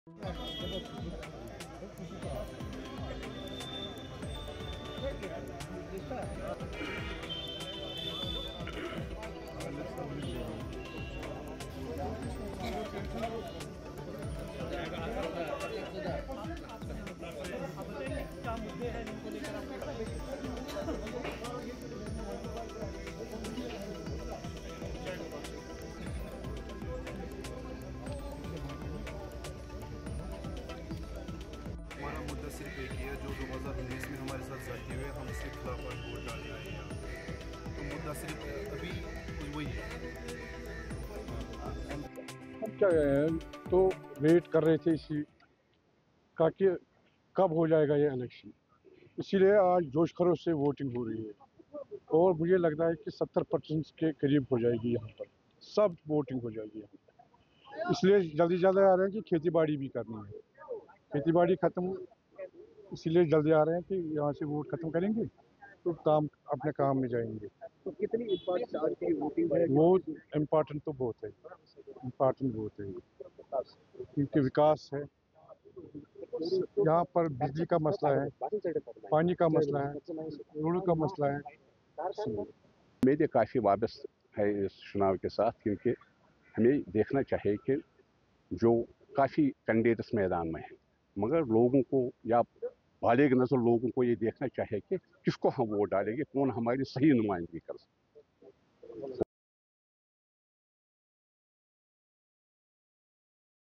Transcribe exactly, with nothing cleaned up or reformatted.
क्या मुद्दे हैं जिनको लेकर हमारा मुद्दा सिर्फ एक ही है, जो दो हज़ार उन्नीस में हमारे साथ जाती हुए हम इसके खिलाफ आज वोट डालने आए हैं। तो मुद्दा सिर्फ अभी वही है। हम क्या है, तो वेट कर रहे थे इसी का कि कब हो जाएगा ये इलेक्शन। इसीलिए आज जोश खरोश से वोटिंग हो रही है और मुझे लगता है कि सत्तर परसेंट के करीब हो जाएगी। यहाँ पर सब वोटिंग हो जाएगी यहाँ पर। इसलिए जल्दी जल्दी आ रहे हैं कि खेती बाड़ी भी करनी है। खेती बाड़ी ख़त्म, इसीलिए जल्दी आ रहे हैं कि यहाँ से वोट ख़त्म करेंगे तो काम अपने काम में जाएंगे। तो कितनी इम्पोर्टेंट आज की वोटिंग है? वो इम्पोर्टेंट तो बहुत है, इम्पोर्टेंट बहुत है क्योंकि विकास है। यहाँ पर बिजली का मसला है, पानी का मसला है, रोड का मसला है। मेरे काफ़ी वाबस्ता है इस चुनाव के साथ, क्योंकि हमें देखना चाहिए कि जो काफ़ी कैंडिडेट्स मैदान में हैं, मगर लोगों को या बालिग नज़र लोगों को ये देखना चाहिए कि किसको हम वोट डालेंगे, कौन हमारी सही नुमाइंदगी कर सकते।